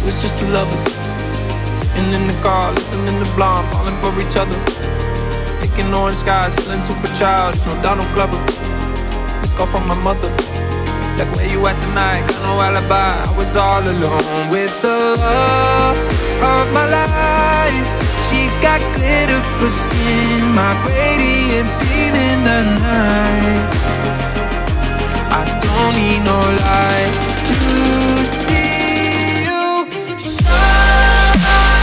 was just two lovers, sitting in the car, listening to Blonde, falling for each other, picking orange skies, feeling super childish, no Donald Glover. This call from my mother, like, where you at tonight? Got no alibi. I was all alone with the love of my life. She's got glitter for skin, my radiant beam in the night. I don't need no light to see you shine.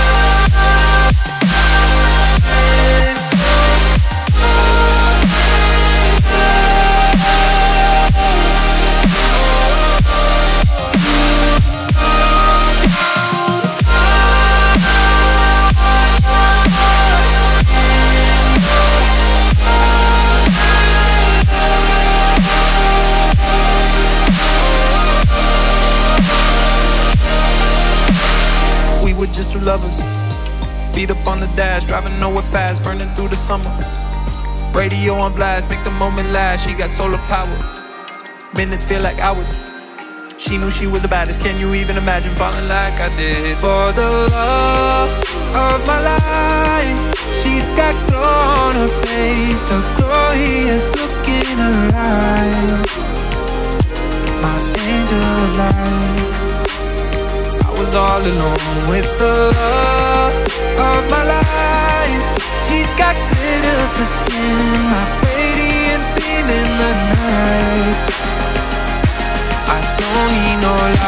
Just two lovers, beat up on the dash, driving nowhere fast, burning through the summer. Radio on blast, make the moment last. She got solar power, minutes feel like hours. She knew she was the baddest. Can you even imagine falling like I did? For the love of my life, she's got glow on her face, a glorious look in her eyes. My angel of light. I was all alone with the love of my life. She's got glitter for skin, my radiant beam in the night. I don't need no light.